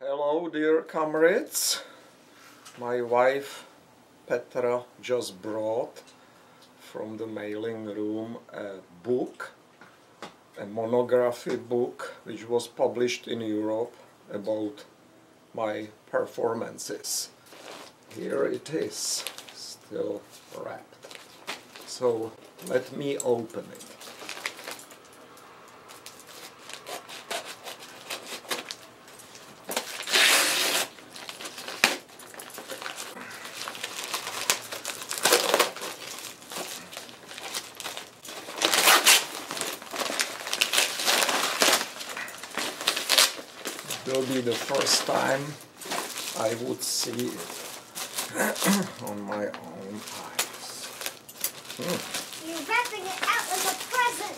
Hello dear comrades, my wife Petra just brought from the mailing room a book, a monography book which was published in Europe about my performances. Here it is, still wrapped. So let me open it. It will be the first time I would see it on my own eyes. You're wrapping it out like a present.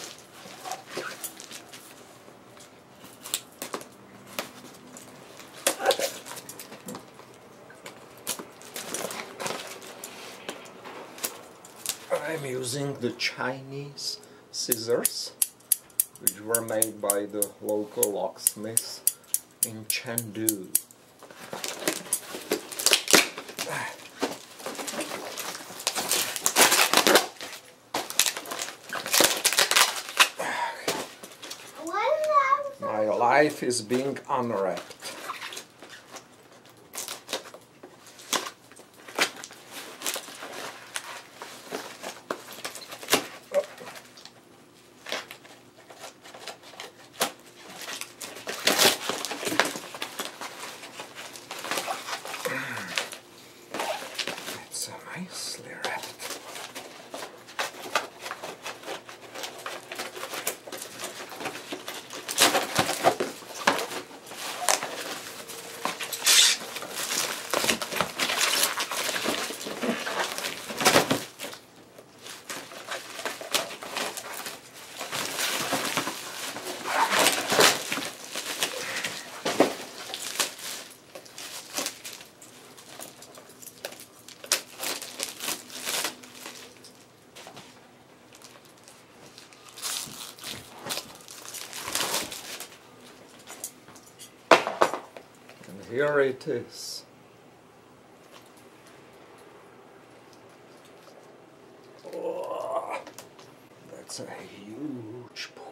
I'm using the Chinese scissors, which were made by the local locksmiths in Chengdu. My life is being unwrapped. It's nicely wrapped. Here it is. Oh, that's a huge